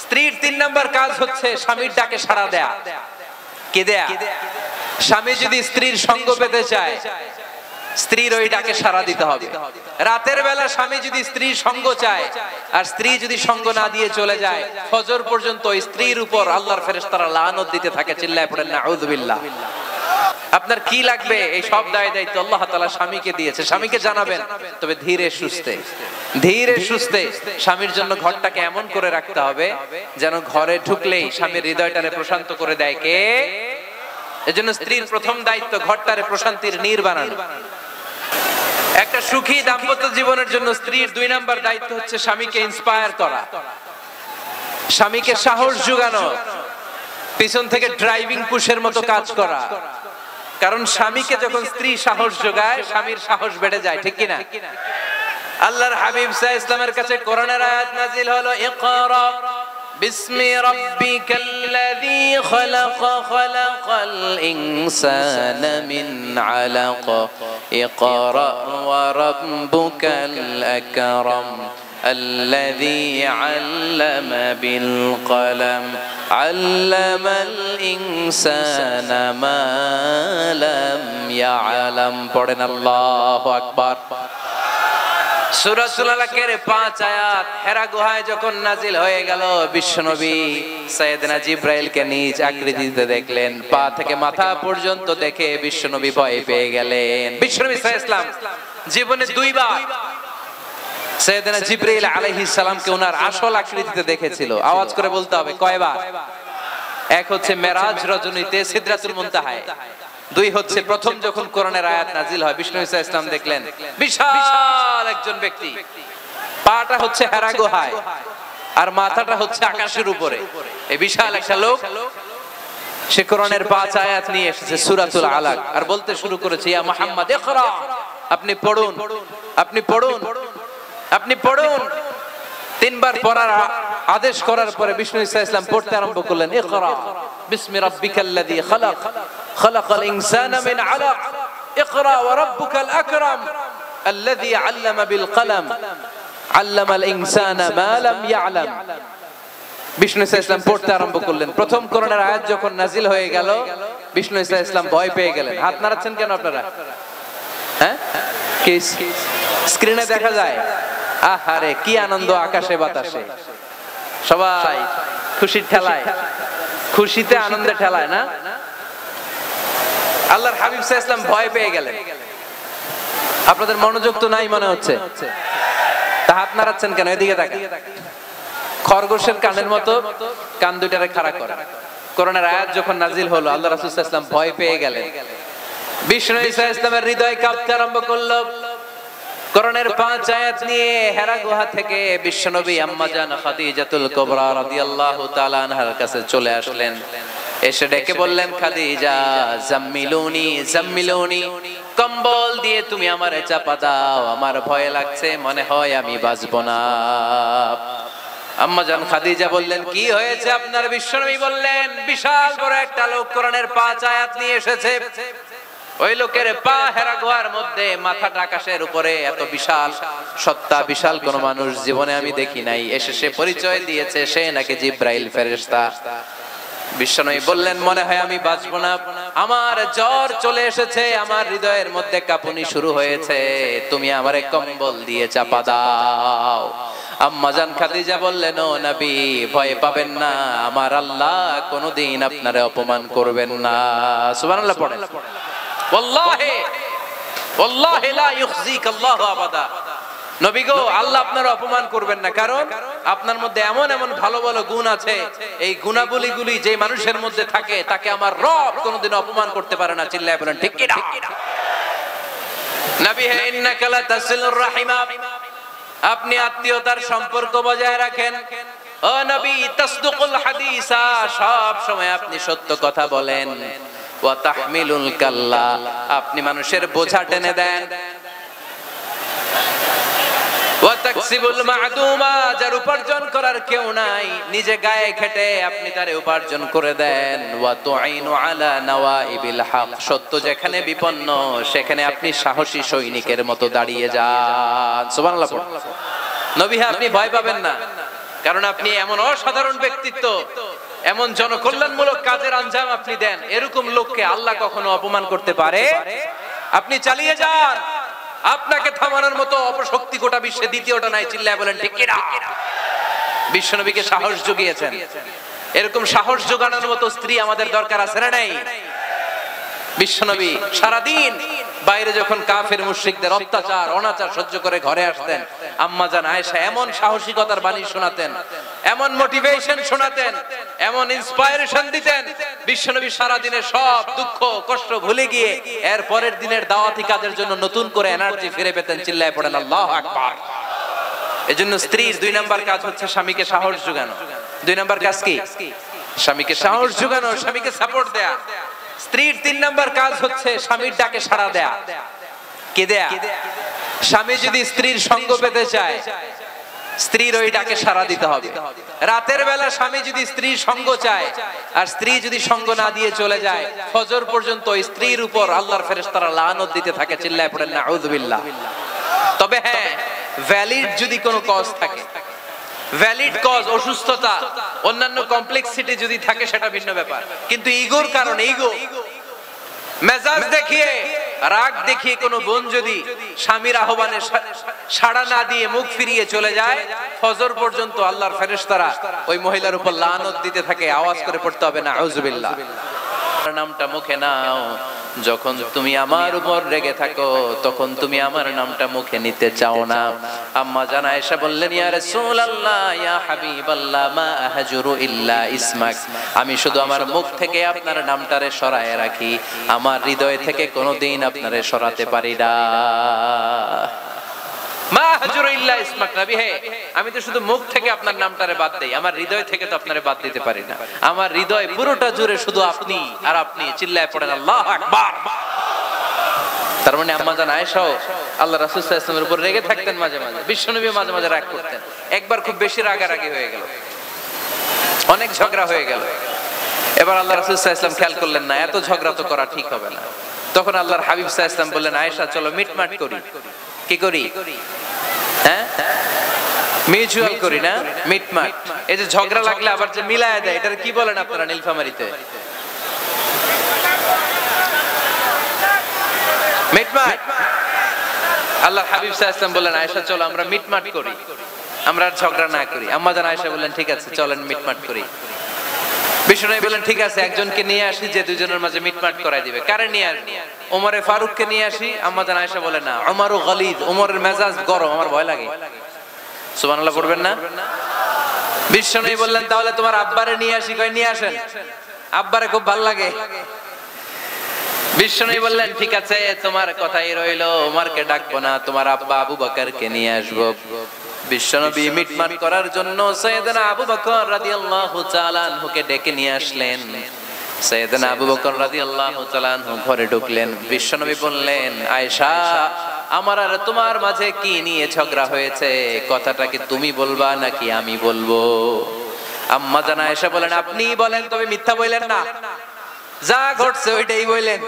স্ত্রীর 3 নাম্বার কাজ হচ্ছে স্বামীর ডাকে সাড়া দেয়া। কি দেয়া? স্বামী যদি স্ত্রীর সঙ্গ পেতে চায়, স্ত্রীর ওই ডাকে সাড়া দিতে হবে। রাতের বেলা স্বামী যদি স্ত্রীর সঙ্গ চায় আর স্ত্রী যদি সঙ্গ না দিয়ে চলে যায়, ফজর পর্যন্ত স্ত্রীর উপর আল্লাহর ফেরেশতারা লানত দিতে থাকে। চিল্লায় পড়েন নাউযুবিল্লাহ। আপনার কি লাগবে এই সব দায় দায়িত্ব আল্লাহ তাআলা স্বামীকে দিয়েছে। স্বামীকে জানাবেন, তবে ধীরে সুস্থে স্বামীর জন্য ঘরটাকে এমন করে রাখতে হবে যেন ঘরে ঢুকলেই স্বামীর হৃদয়টারে প্রশান্ত করে দেয় কে? এজন্য স্ত্রীর প্রথম দায়িত্ব ঘরটারে প্রশান্তির নীড় বানানো। একটা সুখী দাম্পত্য জীবনের জন্য স্ত্রীর 2 নাম্বার দায়িত্ব হচ্ছে স্বামীকে ইন্সপায়ার করা, স্বামীকে সাহস যোগানো, পিছন থেকে ড্রাইভিং পুশের মতো কাজ করা। কারণ স্বামীকে যখন স্ত্রী সাহস যোগায়, স্বামীর সাহস বেড়ে যায়, ঠিক কিনা? আল্লাহর হাবিব সাল্লাল্লাহু আলাইহি ওয়াসাল্লামের কাছে কোরআনের আয়াত নাযিল হলো, ইকরা বিসমি রাব্বিকাল্লাযী খালাক খালাকাল ইনসানা মিন আলাক ইকরা ওয়া রাব্বুকাল আকরাম الذي علم بالقلم علم الإنسان ما لم يعلم পড়েন আল্লাহু আকবার। সূরাতুল আলাকের 5 আয়াত হেরা গুহায় যখন নাজিল হয়ে গেল, বিশ্বনবী সাইয়েদনা জিবরাইলকে নিজ আকৃতিতে দেখলেন। পা থেকে মাথা পর্যন্ত দেখে বিশ্বনবী ভয় পেয়ে গেলেন। বিশ্বনবী সাল্লাল্লাহু আলাইহি ওয়াসাল্লাম জীবনে 2 বার সাইয়েদনা জিবরাইল আলাইহিস সালামকে ওনার আসল আকৃতিতে দেখেছিল। আওয়াজ করে বলতে হবে কয়বার? এক হচ্ছে মেরাজ রজনীতে সিদরাতুল মুনতাহায়, 2 হচ্ছে প্রথম যখন কোরআনের আয়াত নাজিল হয়, বিষ্ণু ঈসা ইসলাম দেখলেন বিশাল একজন ব্যক্তি, পাটা হচ্ছে হেরা গুহায় আর মাথাটা হচ্ছে আকাশের উপরে। এই বিশাল একটা লোক, সে কোরআনের 5 আয়াত নিয়ে এসেছে সূরাতুল আলাক, আর বলতে শুরু করেছে, ইয়া মুহাম্মদ ইকরা, আপনি পড়ুন, আপনি পড়ুন, আপনি পড়ুন। 3 বার পড়ার আদেশ করার পরে বিষ্ণু ঈসা ইসলাম পড়তে আরম্ভ করলেন, ইকরা বিসমি রাব্বিকাল্লাযী খালাক খালাকাল ইনসানা মিন আলাক ইকরা ওয়া রাব্বুকাল আকরাম আল্লাযী আল্লামা বিল কলম আল্লামাল ইনসানা মা লাম ইয়ালাম। বিষ্ণু ঈসা ইসলাম পড়তে আরম্ভ করলেন। প্রথম কোরআনের আয়াত যখন নাজিল হয়ে গেল, বিষ্ণু ঈসা ইসলাম ভয় পেয়ে গেলেন। হাত নাড়াচ্ছেন কেন আপনারা? হ্যাঁ, কি স্ক্রিনে দেখা যায়? আহারে কি আনন্দ আকাশে বাতাসে, সবাই খুশির ঠেলায়, খুশিতে আনন্দে ঠেলায় না? আল্লাহর হাবিব সাল্লাল্লাহু আলাইহি ওয়াসাল্লাম ভয় পেয়ে গেলেন। আপনাদের মনোযোগ তো নাই মনে হচ্ছে, তা হাত নাড়াচ্ছেন কেন? এদিকে তাকান। খরগোশের কানের মতো কান দুইটারে খাড়া করে। কোরআনের আয়াত যখন নাজিল হলো, আল্লাহ রাসূল সাল্লাল্লাহু আলাইহি ওয়াসাল্লাম ভয় পেয়ে গেলেন। বিষ্ণু ঈসা ইসলামের হৃদয় কাঁপতে আরম্ভ করলো। কোরআনের 5 আয়াত নিয়ে হেরা গুহা থেকে বিশ্বনবী আম্মা জান খাদিজাতুল কুবরা রাদিয়াল্লাহু তাআলা আনহার কাছে চলে আসলেন। এসে ডেকে বললেন, খাদিজা জাম্মিলুনি জাম্মিলুনি, কম্বল দিয়ে তুমি আমারে চাপা দাও, আমার ভয় লাগছে, মনে হয় আমি বাঁচবো না। আম্মা জান খাদিজা বললেন, কি হয়েছে আপনার? বিশ্বনবী বললেন, বিশাল বড় একটা লোক কোরআনের 5 আয়াত নিয়ে এসেছে। ওই লোকের পা হেরা গুহার মধ্যে, মাথাটা আকাশের উপরে, এত বিশাল সত্তা, বিশাল কোন মানুষ জীবনে আমি দেখি নাই। এসে সে পরিচয় দিয়েছে সে নাকি জিবরাইল ফেরেশতা। বিশ্বনবী বললেন, মনে হয় আমি বাঁচবো না, আমার জ্বর চলে এসেছে, আমার হৃদয়ের মধ্যে কাঁপুনি শুরু হয়েছে, তুমি আমারে কম্বল দিয়ে চাপা দাও। আম্মা জান খাদিজা বললেন, ও নবী ভয় পাবেন না, আমার আল্লাহ কোনদিন আপনারে অপমান করবেন না। সুবহানাল্লাহ পড়েন। ওয়াল্লাহি ওয়াল্লাহি লা ইউখজিকাল্লাহু আবাদা। নবী গো, আল্লাহ আপনার অপমান করবেন না, কারণ আপনার মধ্যে এমন এমন ভালো ভালো গুণ আছে, এই গুণাবলীগুলি যে মানুষের মধ্যে থাকে তাকে আমার রব কোনদিন অপমান করতে পারে না। চিল্লায়ে বলেন ঠিক কি না? নবী হে, ইন্নাকা লা তাসিলুর রাহিমা, আপনি আত্মীয়তার সম্পর্ক বজায় রাখেন। ও নবী, তাসদুকুল হাদিসা, সব সময় আপনি সত্য কথা বলেন। ওয়া তাহমিলুল কাল্লা, আপনি মানুষের বোঝা টেনে দেন। ওয়া তাকসিবুল মা'দুমা, যার উপার্জন করার কেউ নাই, নিজে গায়ে খেটে আপনি তারে উপার্জন করে দেন। ওয়া তুঈনু আলা নাওয়াইবিল হক, সত্য যেখানে বিপন্ন সেখানে আপনি সাহসী সৈনিকের মতো দাঁড়িয়ে যান। সুবহানাল্লাহ। নবী, আপনি ভয় পাবেন না, কারণ আপনি এমন অসাধারণ ব্যক্তিত্ব, এমন জনকল্যাণমূলক কাজের আঞ্জাম আপনি দেন, এরকম লোককে আল্লাহ কখনো অপমান করতে পারে? আপনি চালিয়ে যান, আপনাকে থামানোর মতো অপশক্তি গোটা বিশ্বে দ্বিতীয়টা নাই। চিল্লায় বলেন ঠিক কিনা? বিশ্বনবীকে সাহস জুগিয়েছেন, এরকম সাহস জোগানোর মতো স্ত্রী আমাদের দরকার আছে না নাই? বিশ্বনবী সারাদিন বাইরে যখন কাফের মুশরিকদের অত্যাচার অনাচার সহ্য করে ঘরে আসতেন, আম্মা জান আয়েশা এমন সাহসিকতার বাণী শোনাতেন, এমন মোটিভেশন শোনাতেন, এমন ইন্সপায়ারেশন দিতেন, বিশ্বনবী সারাদিনের সব দুঃখ কষ্ট ভুলে গিয়ে এর পরের দিনের দাওয়াতি কাজের জন্য নতুন করে এনার্জি ফিরে পেতেন। চিল্লায় পড়েন আল্লাহু আকবার। এজন্য স্ত্রীর 2 নাম্বার কাজ হচ্ছে স্বামীকে সাহস জোগানো। 2 নাম্বার কাজ কি? স্বামীকে সাহস জোগানো, স্বামীকে সাপোর্ট দেয়া। স্ত্রীর 3 নাম্বার কাজ হচ্ছে স্বামীর ডাকে সাড়া দেয়া। কে দেয়া? স্বামী যদি স্ত্রীর সঙ্গ পেতে চায়, স্ত্রীর ওই ডাকে সাড়া দিতে হবে। রাতের বেলা স্বামী যদি স্ত্রীর সঙ্গ চায় আর স্ত্রী যদি সঙ্গ না দিয়ে চলে যায়, ফজর পর্যন্ত ওই স্ত্রীর উপর আল্লাহর ফেরেশতারা লানত দিতে থাকে। চিল্লায় পড়েন নাউযুবিল্লাহ। তবে হ্যাঁ, ভ্যালিড যদি কোনো কজ থাকে, ভ্যালিড কজ, অসুস্থতা, অন্যান্য কমপ্লেক্সিটি যদি থাকে সেটা ভিন্ন ব্যাপার। কিন্তু ইগোর কারণে, ইগো, মেজাজ দেখিয়ে, রাগ দেখিয়ে কোনো বোন যদি স্বামীর আহ্বানে সাড়া না দিয়ে মুখ ফিরিয়ে চলে যায়, ফজর পর্যন্ত আল্লাহর ফেরেশতারা ওই মহিলার উপর লানত দিতে থাকে। আওয়াজ করে পড়তে হবে নাউযুবিল্লাহ। নামটা মুখে নাও। যখন তুমি আমার উপর রেগে থাকো, তখন তুমি আমার নামটা মুখে নিতে চাও না। আম্মা জান আয়েশা বললেন, ইয়া রাসূলুল্লাহ, ইয়া হাবিবাল্লাহ, মা আহজুরু ইল্লা ইসমাক। আমি শুধু আমার মুখ থেকে আপনার নামটারে সরায় রাখি, আমার হৃদয় থেকে কোনোদিন আপনারে সরাতে পারি না। মা আহজুরু ইল্লা ইসমাক, নবী হে, আমি তো শুধু মুখ থেকে আপনার নামটারে বাদ দেই, আমার হৃদয় থেকে তো আপনারে বাদ দিতে পারি না। আমার হৃদয় পুরোটা জুড়ে শুধু আপনি আর আপনি। চিল্লায় পড়েন আল্লাহু আকবার। তার মানে আম্মা জান আয়েশাও আল্লাহ রাসূল সাল্লাল্লাহু আলাইহি ওয়াসাল্লামের উপর রেগে থাকতেন মাঝে মাঝে। বিশ্বনবী মাঝে মাঝে রাগ করতেন। একবার খুব বেশি রাগারাগি হয়ে গেল, অনেক ঝগড়া হয়ে গেল। এবার আল্লাহ রাসূল সাল্লাল্লাহু আলাইহি ওয়াসাল্লাম খেয়াল করলেন না, এত ঝগড়া তো করা ঠিক হবে না। তখন আল্লাহর হাবিব সাল্লাল্লাহু আলাইহি ওয়াসাল্লাম বললেন, আয়েশা চলো মিটমাট করি। কি করি? হ্যাঁ, মিউচুয়াল করি না, মিটমাট। এই যে ঝগড়া লাগলে আবার যে মিলায়া দেয়, এটার কি বলেন আপনারা নীলফামারীতে? মিটমাট। আল্লাহর হাবিব সাল্লাল্লাহু আলাইহি ওয়াসাল্লাম বললেন, আয়েশা চলো আমরা মিটমাট করি, আমরা আর ঝগড়া না করি। আম্মা জান আয়েশা বললেন, ঠিক আছে চলেন মিটমাট করি। বিশ্বনবী বললেন, ঠিক আছে একজনকে নিয়ে আসি যে দুজনের মাঝে মিটমাট করাই দিবে। কারে নিয়ে আসি? ওমরে ফারুককে নিয়ে আসি। আম্মা জান আয়েশা বলে, না, ওমরও গলিদ, ওমরের মেজাজ গরম, আমার ভয় লাগে। সুবহানাল্লাহ পড়বেন না? বিশ্বনবী বললেন, তাহলে তোমার আব্বারে নিয়ে আসি। কই নিয়ে আসেন, আব্বারে খুব ভালো লাগে। বিশ্বনবী বললেন, ঠিক আছে তোমার কথাই রইলো, ওমরকে ডাকবো না, তোমার আব্বা আবু বকরকে নিয়ে আসবো। বিশ্বনবী মিটমাট করার জন্য সাইয়েদনা আবু বকর রাদিয়াল্লাহু তাআলা আনহুকে ডেকে নিয়ে আসলেন। সাইয়েদনা আবু বকর রাদিয়াল্লাহু তাআলা আনহু ঘরে ঢুকলেন। বিশ্বনবী বললেন, আয়েশা, আমার আর তোমার মাঝে কি নিয়ে ঝগড়া হয়েছে? কথাটা কি তুমি বলবা নাকি আমি বলবো? আম্মা জান আয়েশা বলেন, আপনিই বলেন, তবে মিথ্যা বললেন না, যা ঘটছে ওইটাই বললেন।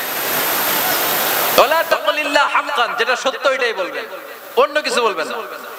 ওয়ালা তাকুলিল্লাহ হাক্কান, যেটা সত্য ওইটাই বলবেন, অন্য কিছু বলবেন না।